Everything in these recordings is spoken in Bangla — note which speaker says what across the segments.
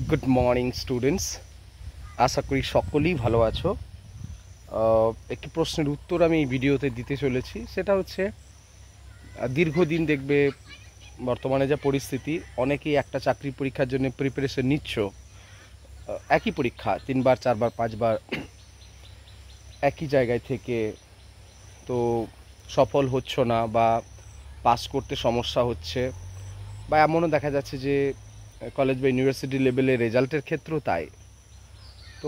Speaker 1: গুড মর্নিং স্টুডেন্টস, আশা করি সকলেই ভালো আছো। একটি প্রশ্নের উত্তর আমি এই ভিডিওতে দিতে চলেছি। সেটা হচ্ছে দীর্ঘদিন দেখবে বর্তমানে যা পরিস্থিতি, অনেকেই একটা চাকরি পরীক্ষার জন্য প্রিপারেশন নিচ্ছ। একই পরীক্ষা 3বার 4বার 5বার একই জায়গায় থেকে তো সফল হচ্ছ না, বা পাস করতে সমস্যা হচ্ছে, বা এমনও দেখা যাচ্ছে যে কলেজ বা ইউনিভার্সিটি লেভেলে রেজাল্টের ক্ষেত্রেও তাই। তো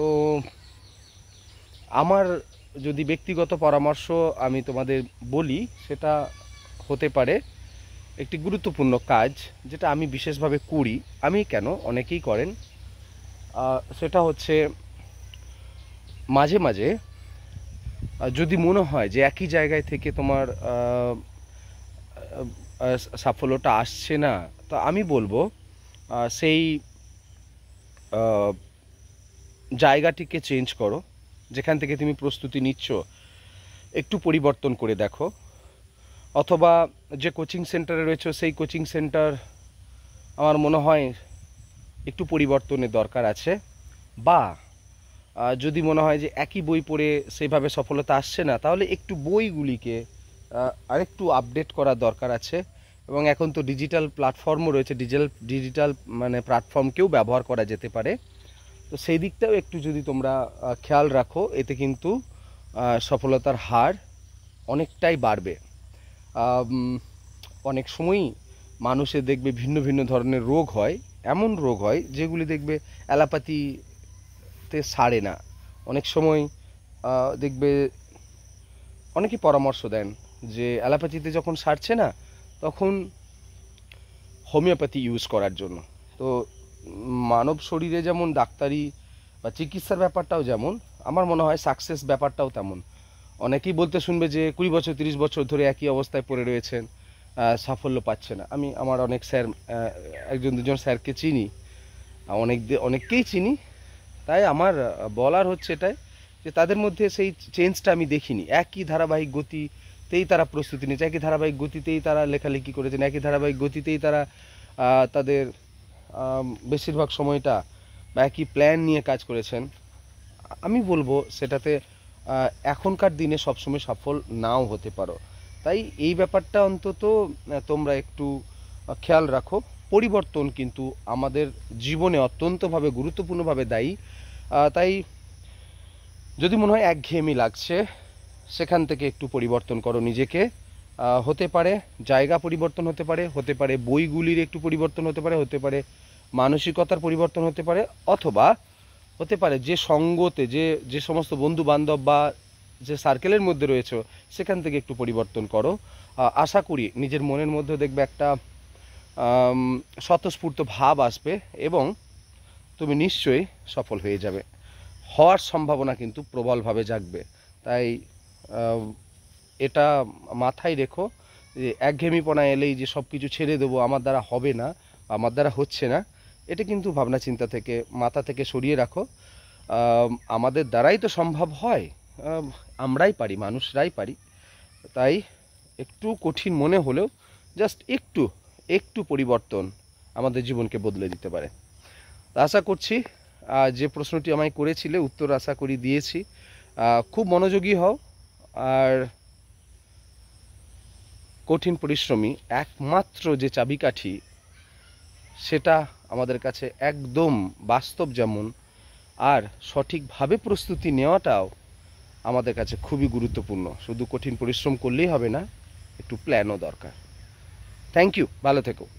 Speaker 1: আমার যদি ব্যক্তিগত পরামর্শ আমি তোমাদের বলি, সেটা হতে পারে একটি গুরুত্বপূর্ণ কাজ, যেটা আমি বিশেষভাবে করি। আমি কেন, অনেকেই করেন। সেটা হচ্ছে মাঝে মাঝে যদি মনে হয় যে একই জায়গায় থেকে তোমার সাফল্যটা আসছে না, তো আমি বলবো সেই আহ, জায়গাটিকে চেঞ্জ করো। যেখান থেকে তুমি প্রস্তুতি নিচ্ছ একটু পরিবর্তন করে দেখো, অথবা যে কোচিং সেন্টারে রয়েছে সেই কোচিং সেন্টার আমার মনে হয় একটু পরিবর্তনের দরকার আছে। বা যদি মনে হয় যে একই বই পড়ে সেইভাবে সফলতা আসছে না, তাহলে একটু বইগুলিকে আরেকটু আপডেট করার দরকার আছে। এবং এখন তো ডিজিটাল প্ল্যাটফর্মও রয়েছে, ডিজিটাল মানে প্ল্যাটফর্মকেও ব্যবহার করা যেতে পারে। তো সেই দিকটাও একটু যদি তোমরা খেয়াল রাখো, এতে কিন্তু সফলতার হার অনেকটাই বাড়বে। অনেক সময়ই মানুষের দেখবে ভিন্ন ভিন্ন ধরনের রোগ হয়। এমন রোগ হয় যেগুলি দেখবে অ্যালোপ্যাথিতে সারে না। অনেক সময় দেখবে অনেকেই পরামর্শ দেন যে অ্যালোপ্যাথিতে যখন সারছে না, তখন হোমিওপ্যাথি ইউজ করার জন্য। তো মানব শরীরে যেমন ডাক্তারি বা চিকিৎসার ব্যাপারটাও যেমন, আমার মনে হয় সাকসেস ব্যাপারটাও তেমন। অনেকেই বলতে শুনবে যে 20 বছর 30 বছর ধরে একই অবস্থায় পড়ে রয়েছেন, সাফল্য পাচ্ছে না। আমি আমার অনেক স্যার, একজন দুজন স্যারকে চিনি, অনেককেই চিনি। তাই আমার বলার হচ্ছে এটাই যে তাদের মধ্যে সেই চেঞ্জটা আমি দেখিনি। একই ধারাবাহিক গতিতেই তারা প্রস্তুতি নিয়েছে, একই ধারাবাহিক গতিতেই তারা লেখালেখি করেছেন, একই ধারাবাহিক গতিতেই তারা তাদের বেশিরভাগ সময়টা বা একই প্ল্যান নিয়ে কাজ করেছেন। আমি বলবো সেটাতে এখনকার দিনে সবসময় সফল নাও হতে পারো। তাই এই ব্যাপারটা অন্তত তোমরা একটু খেয়াল রাখো। পরিবর্তন কিন্তু আমাদের জীবনে অত্যন্তভাবে গুরুত্বপূর্ণভাবে দায়ী। তাই যদি মনে হয় একঘেয়েমি লাগছে, সেখান থেকে একটু পরিবর্তন করো নিজেকে। হতে পারে জায়গা পরিবর্তন, হতে পারে বইগুলির একটু পরিবর্তন, হতে পারে মানসিকতার পরিবর্তন, হতে পারে অথবা হতে পারে যে সঙ্গতে যে সমস্ত বন্ধু বান্ধব বা যে সার্কেলের মধ্যে রয়েছে সেখান থেকে একটু পরিবর্তন করো। আশা করি নিজের মনের মধ্যে দেখবে একটা স্বতঃস্ফূর্ত ভাব আসবে, এবং তুমি নিশ্চয়ই সফল হয়ে যাবে। হওয়ার সম্ভাবনা কিন্তু প্রবলভাবে জাগবে। তাই এটা মাথায় রেখো যে একঘেয়েমিপনা এলেই যে সব কিছু ছেড়ে দেবো, আমার দ্বারা হবে না, আমার দ্বারা হচ্ছে না, এটা কিন্তু ভাবনা চিন্তা থেকে মাথা থেকে সরিয়ে রাখো। আমাদের দ্বারাই তো সম্ভব হয়, আমরাই পারি, মানুষরাই পারি। তাই একটু কঠিন মনে হলেও জাস্ট একটু একটু পরিবর্তন আমাদের জীবনকে বদলে দিতে পারে। আশা করছি যে প্রশ্নটি আমায় করেছিলে উত্তর আশা করি দিয়েছি। খুব মনোযোগী হও, আর কঠিন পরিশ্রমী একমাত্র যে চাবিকাঠি, সেটা আমাদের কাছে একদম বাস্তব যেমন, আর সঠিকভাবে প্রস্তুতি নেওয়াটাও আমাদের কাছে খুবই গুরুত্বপূর্ণ। শুধু কঠিন পরিশ্রম করলেই হবে না, একটু প্ল্যানও দরকার। থ্যাংক ইউ, ভালো থেকো।